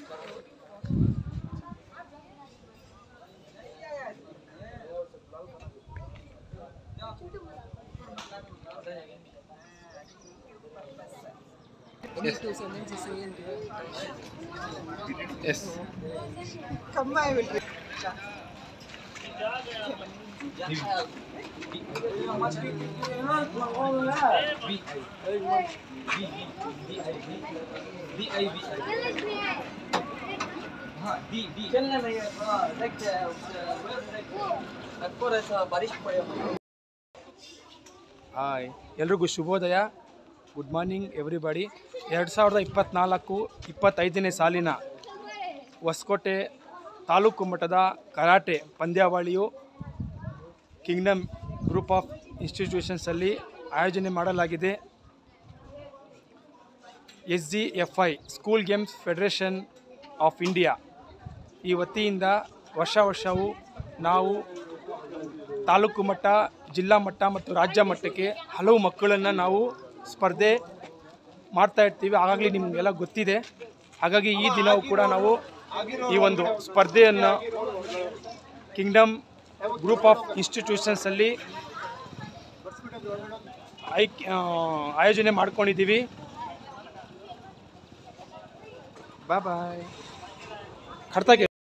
Yes. Hi ಎಲ್ರಿಗೂ ಶುಭೋದಯ. Good morning everybody. 2024-25ನೇ ಸಾಲಿನ ಹೊಸಕೋಟೆ ತಾಲೂಕು ಮಟ್ಟದ ಕರಾಟೆ ಪಂದ್ಯಾವಳಿಯು ಕಿಂಗ್ಡಮ್ ಗ್ರೂಪ್ ಆಫ್ ಇನ್ಸ್ಟಿಟ್ಯೂಷನ್ಸಲ್ಲಿ ಆಯೋಜನೆ ಮಾಡಲಾಗಿದೆ. SGFI school games federation of India ಈ ವತಿಯಿಂದ ವರ್ಷವೂ ನಾವು ತಾಲೂಕು ಮಟ್ಟ, ಜಿಲ್ಲಾ ಮಟ್ಟ ಮತ್ತು ರಾಜ್ಯ ಮಟ್ಟಕ್ಕೆ ಹಲವು ಮಕ್ಕಳನ್ನು ನಾವು ಸ್ಪರ್ಧೆ ಮಾಡ್ತಾ ಇರ್ತೀವಿ. ಆಗಾಗಲೇ ನಿಮಗೆಲ್ಲ ಗೊತ್ತಿದೆ. ಹಾಗಾಗಿ ಈ ದಿನವೂ ಕೂಡ ನಾವು ಈ ಒಂದು ಸ್ಪರ್ಧೆಯನ್ನು ಕಿಂಗ್ಡಮ್ ಗ್ರೂಪ್ ಆಫ್ ಇನ್ಸ್ಟಿಟ್ಯೂಷನ್ಸಲ್ಲಿ ಆಯೋಜನೆ ಮಾಡ್ಕೊಂಡಿದ್ದೀವಿ. ಬಾಯ್.